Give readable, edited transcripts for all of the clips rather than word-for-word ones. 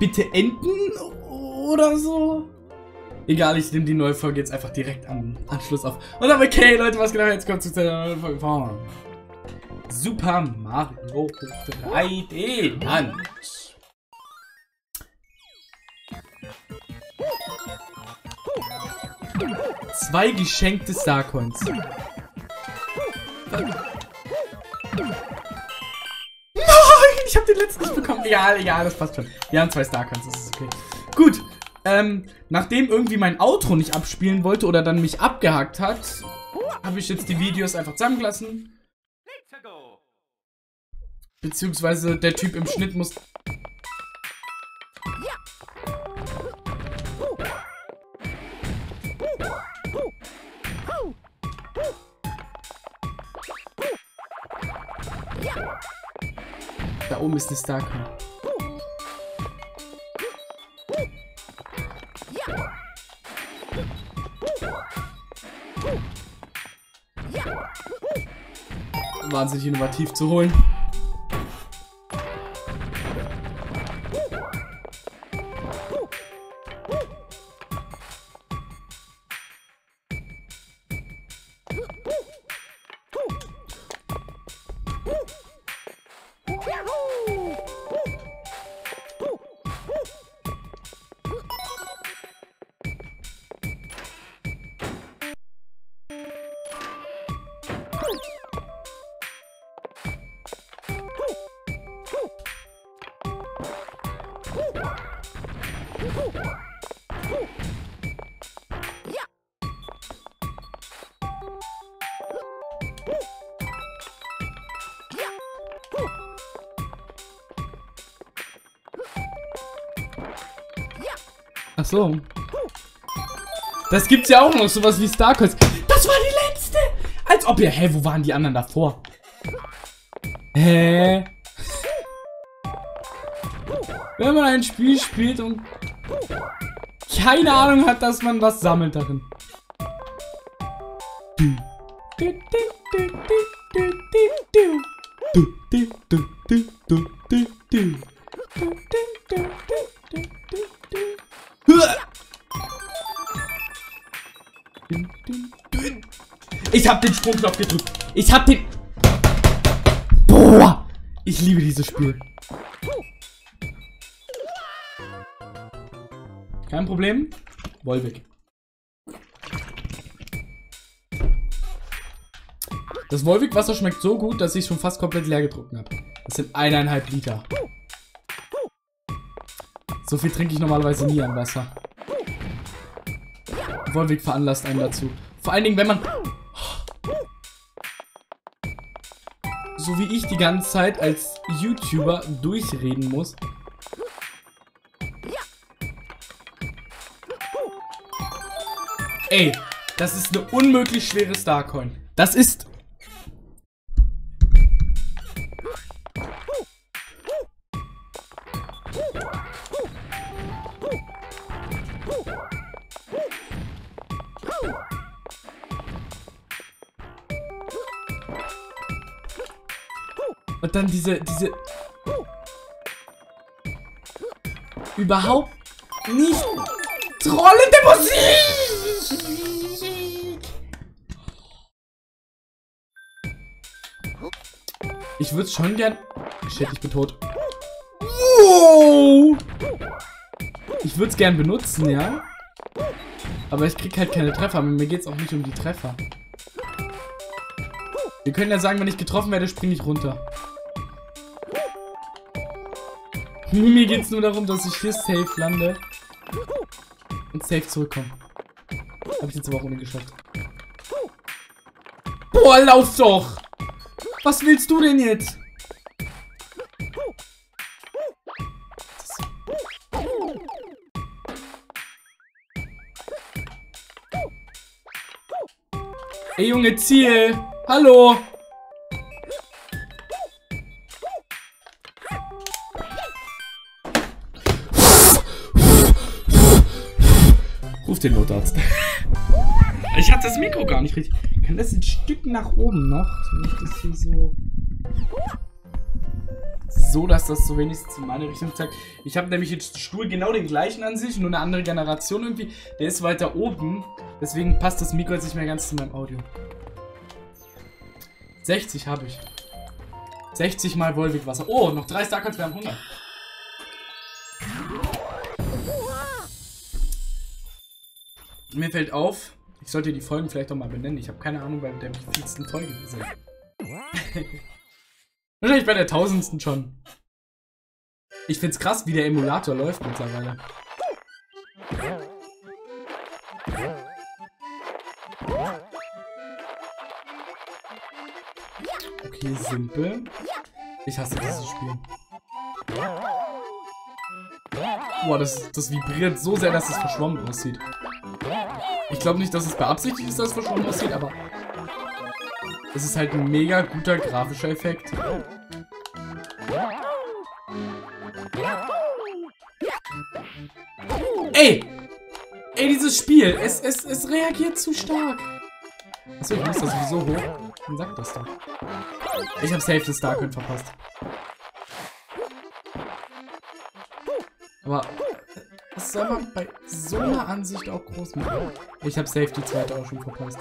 bitte enden oder so? Egal, ich nehme die neue Folge jetzt einfach direkt am Anschluss auf. Und dann, okay, Leute, was genau, jetzt kommt zu der neuen Folge von Super Mario 3D Land. Zwei geschenkte Starcoins. Nein, ich habe den letzten nicht bekommen. Egal, das passt schon. Wir haben 2 Starcoins, das ist okay. Gut. Nachdem irgendwie mein Outro nicht abspielen wollte oder dann mich abgehackt hat, habe ich jetzt die Videos einfach zusammengelassen. Beziehungsweise der Typ im Schnitt muss... Da oben ist eine Starcoin. Wahnsinnig innovativ zu holen. Ach so. Das gibt's ja auch noch, sowas wie Starcoins. Das war die letzte! Als ob ihr... Hä, wo waren die anderen davor? Hä? Wenn man ein Spiel spielt und keine Ahnung hat, dass man was sammelt darin. Ich hab den Sprungknopf gedrückt. Ich hab den... Boah! Ich liebe dieses Spiel. Kein Problem. Volvic. Das Volvic-Wasser schmeckt so gut, dass ich schon fast komplett leer getrunken habe. Das sind 1,5 Liter. So viel trinke ich normalerweise nie an Wasser. Volvic veranlasst einen dazu. Vor allen Dingen, wenn man... So wie ich die ganze Zeit als YouTuber durchreden muss. Ey, das ist eine unmöglich schwere Starcoin. Das ist... Und dann diese überhaupt nicht trollende Musik. Ich würde es schon gern... Shit, ich bin tot. Wow. Ich würde es gern benutzen, ja. Aber ich krieg halt keine Treffer. Mir geht es auch nicht um die Treffer. Wir können ja sagen, wenn ich getroffen werde, springe ich runter. Mir geht es nur darum, dass ich hier safe lande. Und safe zurückkomme. Habe ich jetzt aber auch ohne geschafft. Boah, lauf doch! Was willst du denn jetzt? Ey Junge, Ziel! Hallo! Ruf den Notarzt. Ich hatte das Mikro gar nicht richtig. Kann das ein Stück nach oben noch? Wenn ich das hier so... so, dass das so wenigstens in meine Richtung zeigt. Ich habe nämlich jetzt Stuhl genau den gleichen an sich, nur eine andere Generation irgendwie. Der ist weiter oben, deswegen passt das Mikro jetzt nicht mehr ganz zu meinem Audio. 60 habe ich. 60 mal Volvic-Wasser. Oh, noch 3 Starcoins, wir haben 100. Mir fällt auf, ich sollte die Folgen vielleicht auch mal benennen. Ich habe keine Ahnung, bei der wievielsten Folge wir sind. Wahrscheinlich bei der 1000. schon. Ich find's krass, wie der Emulator läuft mittlerweile. Okay, simpel. Ich hasse dieses Spiel. Boah, das vibriert so sehr, dass es verschwommen aussieht. Ich glaube nicht, dass es beabsichtigt ist, dass es verschwommen aussieht, aber es ist halt ein mega guter grafischer Effekt. Ey! Ey, dieses Spiel, es reagiert zu stark. Achso, ich muss das sowieso hoch. Dann sagt das doch. Ich habe safe das Starcoin verpasst. Aber was soll man bei so einer Ansicht auch groß machen? Ich habe safe die zweite auch schon verpasst.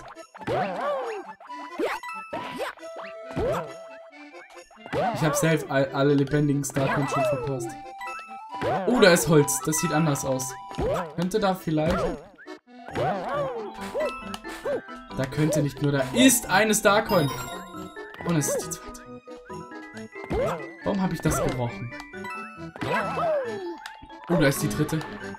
Ich habe safe alle lebendigen Starcoins schon verpasst. Oh, da ist Holz. Das sieht anders aus. Könnte da vielleicht... Da könnte nicht nur... Da ist eine Starcoin. Und es ist die zweite. Warum habe ich das gebrochen? Oh, da ist die dritte.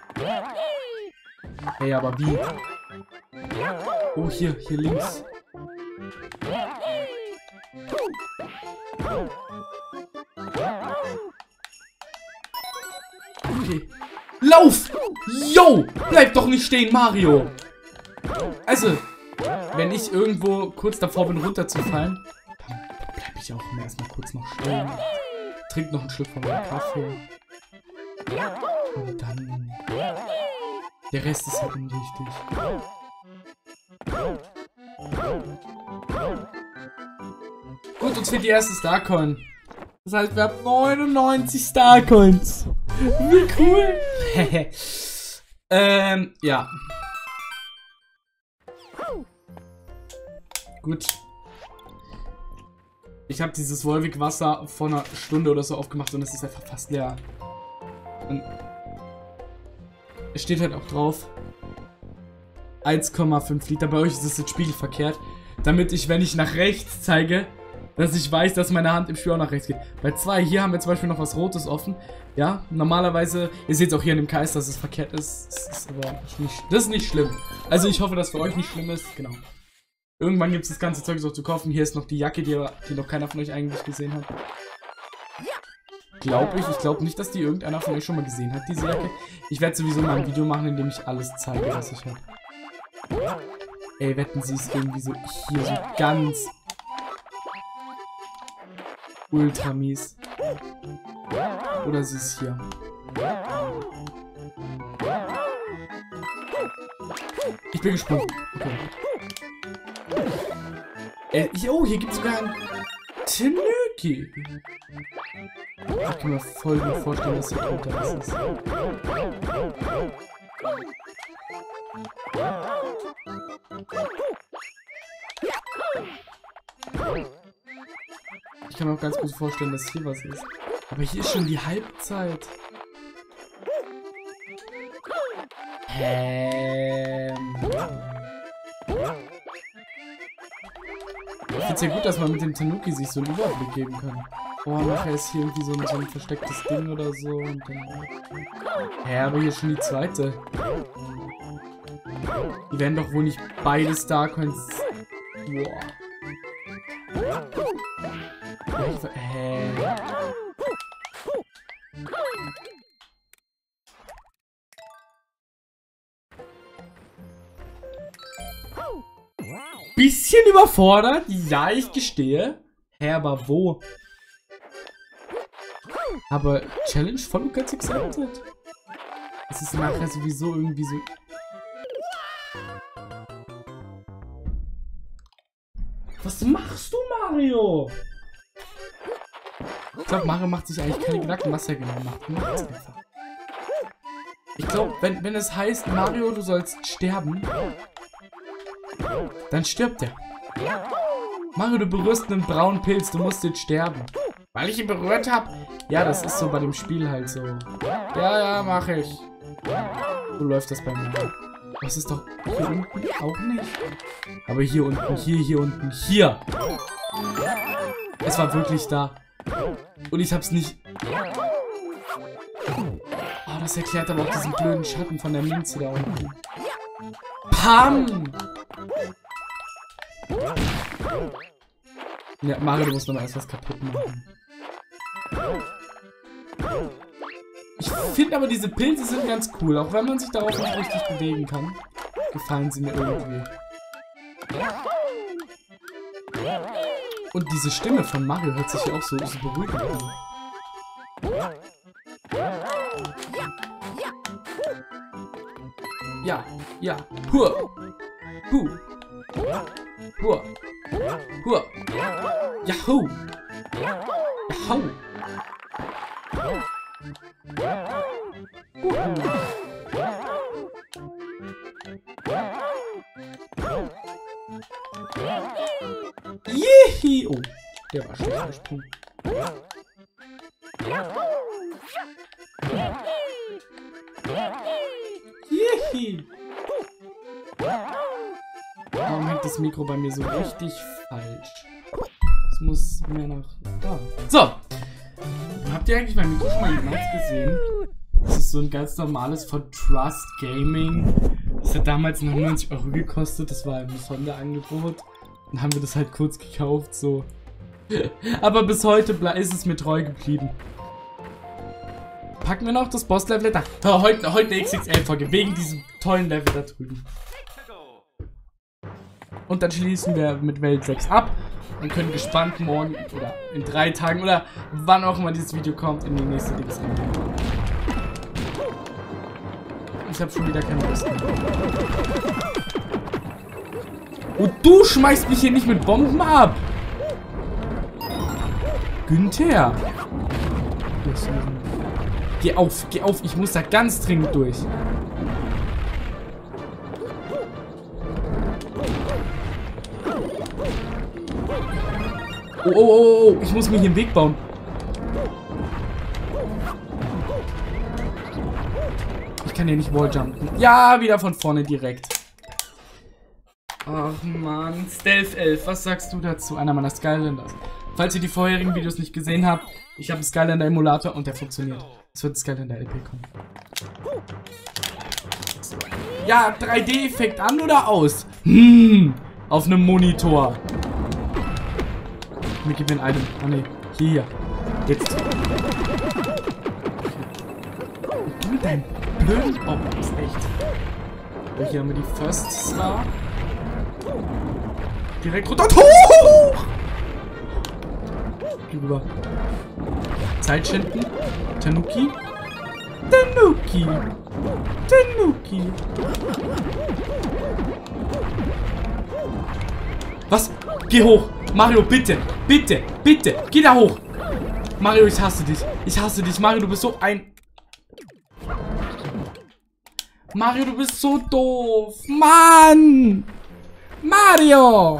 Hey, aber wie? Oh, hier links. Okay. Lauf! Yo! Bleib doch nicht stehen, Mario! Also, wenn ich irgendwo kurz davor bin, runterzufallen, dann bleib ich auch erstmal kurz noch stehen. Trink noch einen Schluck von meinem Kaffee. Und dann... Der Rest ist halt unwichtig. Gut, uns fehlt die erste Starcoin. Das heißt, wir haben 99 Starcoins. Wie cool. Ja. Gut. Ich habe dieses Volvic-Wasser vor einer Stunde oder so aufgemacht und es ist einfach fast leer. Und es steht halt auch drauf 1,5 Liter. Bei euch ist es jetzt spiegelverkehrt. Damit ich, wenn ich nach rechts zeige, dass ich weiß, dass meine Hand im Spiel auch nach rechts geht. Bei 2, hier haben wir zum Beispiel noch was Rotes offen. Ja, normalerweise, ihr seht es auch hier in dem Kreis, dass es verkehrt ist. Das ist nicht schlimm. Also ich hoffe, dass für euch nicht schlimm ist. Genau. Irgendwann gibt es das ganze Zeug so zu kaufen. Hier ist noch die Jacke, die noch keiner von euch eigentlich gesehen hat. Glaube ich. Ich glaube nicht, dass die irgendeiner von euch schon mal gesehen hat, diese Jacke. Ich werde sowieso mal ein Video machen, in dem ich alles zeige, was ich habe. Ey, wetten Sie es irgendwie so hier so ganz ultra mies. Oder sie ist hier. Ich bin gesprungen. Okay. Oh, hier gibt es sogar ein Tanuki. Ich kann mir voll gut vorstellen, dass hier drunter was ist. Ich kann mir auch ganz gut vorstellen, dass hier was ist. Aber hier ist schon die Halbzeit. Ich finde es ja gut, dass man mit dem Tanuki sich so einen Überblick geben kann. Oh, nachher ist hier irgendwie so ein verstecktes Ding oder so. Und dann... aber hier ist schon die zweite. Die werden doch wohl nicht beide Starcoins... Boah. Bisschen überfordert, ja, ich gestehe. Aber wo? Aber Challenge voll und ganz accepted. Es ist nachher sowieso irgendwie so... Was machst du, Mario? glaube, Mario macht sich eigentlich keine Gedanken, was er genau macht. Er macht es einfach. Ich glaube, wenn es heißt, Mario, du sollst sterben, dann stirbt er. Mario, du berührst einen braunen Pilz, du musst jetzt sterben. Weil ich ihn berührt habe? Ja, das ist so bei dem Spiel halt so. Ja, mach ich. So läuft das bei mir. Das ist doch hier unten auch nicht. Aber hier unten, hier unten, hier. Es war wirklich da. Und ich hab's nicht... Oh, das erklärt aber auch diesen blöden Schatten von der Minze da unten. Pam! Ja, Mario, du musst nochmal erst was kaputt machen. Ich finde aber, diese Pilze sind ganz cool. Auch wenn man sich darauf nicht richtig bewegen kann, gefallen sie mir irgendwie. Und diese Stimme von Mario hört sich ja auch so beruhigend an. Ja. Hua. Hu. Hua. Hua. Yahoo. Yahoo. Jihi. Oh, der war schlecht gesprungen. Jihi. Warum hängt das Mikro bei mir so richtig falsch? Es muss mehr nach da. So. Habt ihr eigentlich mein Mikro schon mal jemals gesehen? Das ist so ein ganz normales von Trust Gaming. Das hat damals 99 € gekostet. Das war im Sonderangebot. Dann haben wir das halt kurz gekauft, so. Aber bis heute ist es mir treu geblieben. Packen wir noch das Boss-Level da. Heute eine XXL-Folge, wegen diesem tollen Level da drüben. Und dann schließen wir mit Welt 6 ab und können gespannt morgen oder in 3 Tagen oder wann auch immer dieses Video kommt, in die nächste Dings reingehen. Ich habe schon wieder keine Lust mehr. Und du schmeißt mich hier nicht mit Bomben ab! Günther! Geh auf, ich muss da ganz dringend durch. Oh, ich muss mir hier einen Weg bauen. Ich kann hier nicht walljumpen. Ja, wieder von vorne direkt. Ach man, Stealth 11, was sagst du dazu? Einer meiner Skylanders. Falls ihr die vorherigen Videos nicht gesehen habt, ich habe einen Skylander Emulator und der funktioniert. Es wird ein Skylander LP kommen. Ja, 3D-Effekt an oder aus? Auf einem Monitor. Mir gib mir ein Item. Oh ne, hier. Jetzt. Du mit deinem blöden... Oh, das ist echt. So, hier haben wir die First Star. Direkt runter. Hoch! Geh rüber. Zeitschinden. Tanuki. Was? Geh hoch. Mario, bitte. Bitte. Geh da hoch. Mario, ich hasse dich. Mario, du bist so ein... Mario, du bist so doof. Mann! Mario!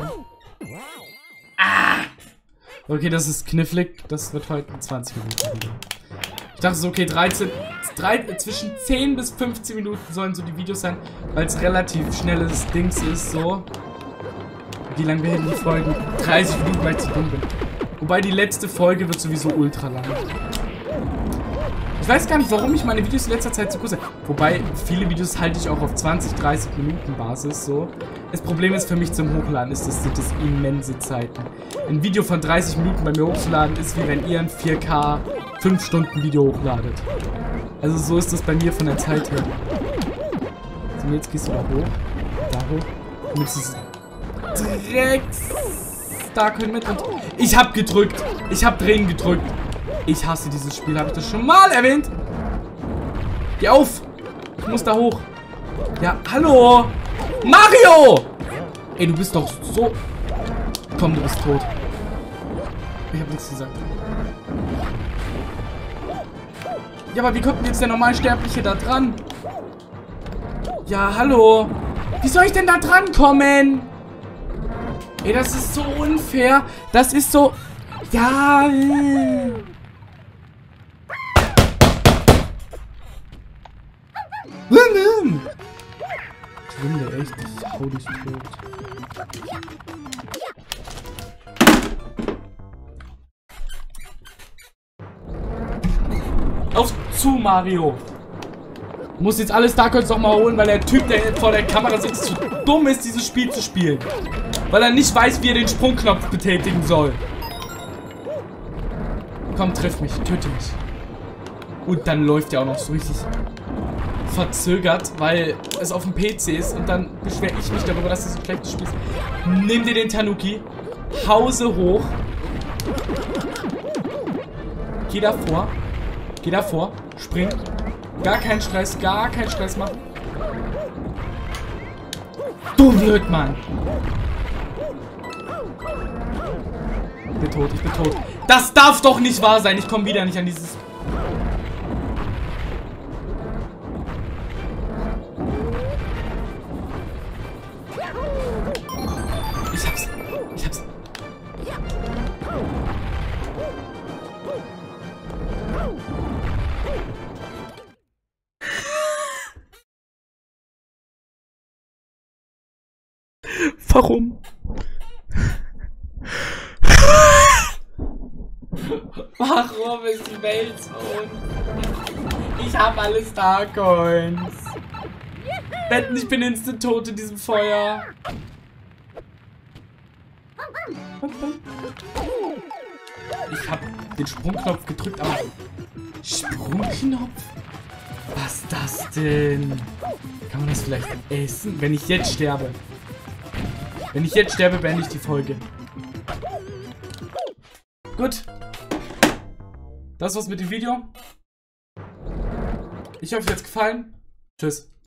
Ah! Okay, das ist knifflig. Das wird heute 20 Minuten Video. Ich dachte so, okay, zwischen 10 bis 15 Minuten sollen so die Videos sein, weil es relativ schnelles Dings ist, so. Wie lange werden die Folgen? 30 Minuten, weil ich zu dumm bin. Wobei die letzte Folge wird sowieso ultra lang. Ich weiß gar nicht, warum ich meine Videos in letzter Zeit so kurz... Wobei, viele Videos halte ich auch auf 20, 30 Minuten Basis, so. Das Problem ist für mich zum Hochladen, sind das immense Zeiten. Ein Video von 30 Minuten bei mir hochzuladen, ist wie wenn ihr ein 4K 5 Stunden Video hochladet. Also so ist das bei mir von der Zeit her. So, jetzt gehst du da hoch. Da hoch. Und jetzt ist Dreckstark mit und... Ich hab gedrückt. Ich hab Drehen gedrückt. Ich hasse dieses Spiel. Habe ich das schon mal erwähnt? Geh auf. Ich muss da hoch. Ja, hallo. Mario! Ey, du bist doch so... Komm, du bist tot. Ich habe nichts gesagt. Ja, aber wie kommt denn jetzt der Normalsterbliche da dran? Ja, hallo. Wie soll ich denn da dran kommen? Ey, das ist so unfair. Das ist so... Ja. Schwinde, echt. Ich hau dich tot. Auf zu, Mario. Muss jetzt alle Starcoins nochmal holen, weil der Typ, der vor der Kamera sitzt, zu dumm ist, dieses Spiel zu spielen. Weil er nicht weiß, wie er den Sprungknopf betätigen soll. Komm, triff mich, töte mich. Und dann läuft er auch noch so richtig verzögert, weil es auf dem PC ist. Und dann beschwere ich mich darüber, dass es so schlecht gespielt ist. Nimm dir den Tanuki. Hause hoch. Geh davor. Geh davor. Spring. Gar keinen Stress machen. Du Blödmann. Ich bin tot, ich bin tot. Das darf doch nicht wahr sein. Ich komme wieder nicht an dieses... Ich hab's. Warum? Warum ist die Welt so? Ich habe alle Starcoins. Wetten, ich bin instant tot in diesem Feuer. Ich habe den Sprungknopf gedrückt, aber... Sprungknopf? Was ist das denn? Kann man das vielleicht essen? Wenn ich jetzt sterbe. Wenn ich jetzt sterbe, beende ich die Folge. Gut. Das war's mit dem Video. Ich hoffe, es hat gefallen. Tschüss.